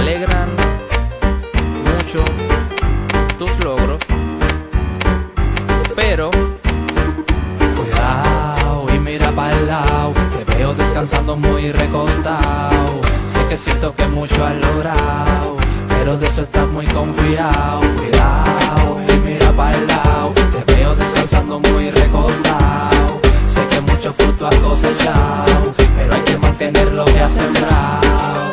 alegran mucho tus logros, pero cuidado y mira para el lado, te veo descansando muy recostado. Sé que siento que mucho has logrado, pero de eso estás muy confiado. Cuidado y mira para el lado, te veo descansando muy recostado. Sé que mucho fruto has cosechado, pero hay que mantener lo que has sembrado.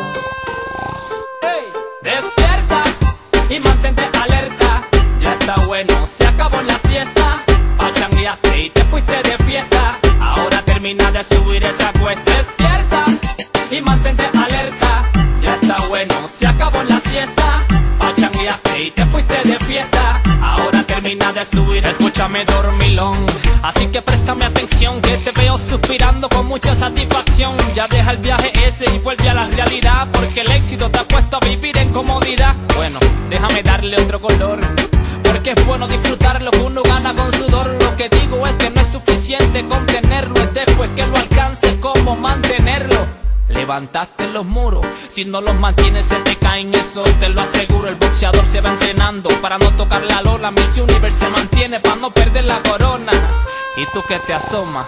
Hey, despierta y mantente alerta. Ya está bueno, se acabó la siesta. Pachangueaste y te fuiste de fiesta. Ahora termina de subir esa cuesta. Despierta y mantente alerta. Ya está bueno, se acabó la siesta. Pachangueaste y te fuiste de fiesta. Ahora termina de subir. Escúchame, dormilón, así que préstame atención, que te veo suspirando con mucha satisfacción. Ya deja el viaje ese y vuelve a la realidad, porque el éxito te ha puesto a vivir en comodidad. Bueno, déjame darle otro color, porque es bueno disfrutar lo que uno gana con sudor. Lo que digo es que no es suficiente con tenerlo, es después que lo alcance cómo mantenerlo. Levantaste los muros, si no los mantienes se te caen, eso te lo aseguro. El boxeador se va entrenando para no tocar la lona. Miss Universe se mantiene para no perder la corona. ¿Y tú que te asomas?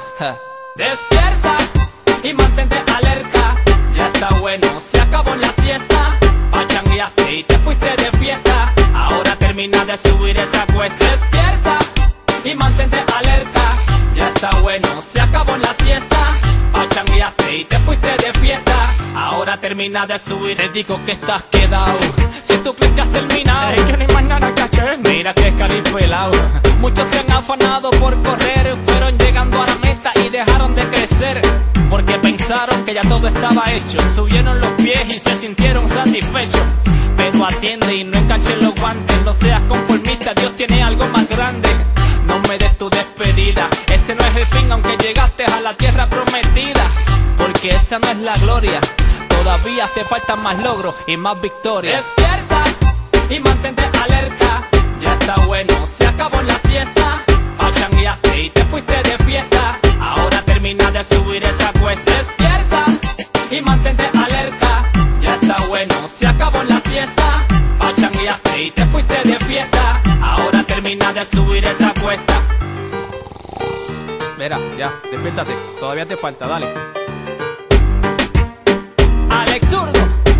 Despierta y mantente alerta. Ya está bueno, se acabó la siesta. Pachangueaste y te fuiste de fiesta. Ahora termina de subir esa cuesta. Despierta y mantente alerta. Ya está bueno, se acabó la siesta. Pachangueaste y te fuiste de fiesta. Ahora termina de subir. Te digo que estás quedado, si tú crees que has terminado, es que ni mañana caché. mira que caripelado. Muchos se han afanado por correr, fueron llegando a la meta y dejaron de crecer, porque pensaron que ya todo estaba hecho. Subieron los pies y se sintieron satisfechos. Pero atiende y no enganches los guantes. No seas conformista, Dios tiene algo más grande. No me des tu despedida, ese no es el fin, aunque llegaste a la tierra prometida. Porque esa no es la gloria, todavía te faltan más logros y más victorias. Despierta y mantente alerta. Ya está bueno, se acabó la siesta. Pachangueaste y te fuiste de fiesta. Ahora termina de subir esa cuesta. Despierta y mantente alerta. Ya está bueno, se acabó la siesta. Pachangueaste y te fuiste de fiesta. Ahora termina de subir esa cuesta. Mira, ya, despiértate, todavía te falta, dale. Alex Zurdo,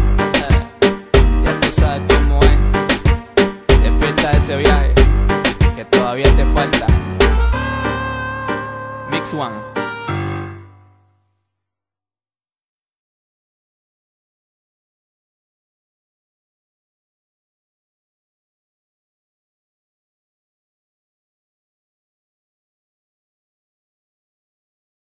ya tú sabes cómo es. Despierta de ese viaje, que todavía te falta. Mix One.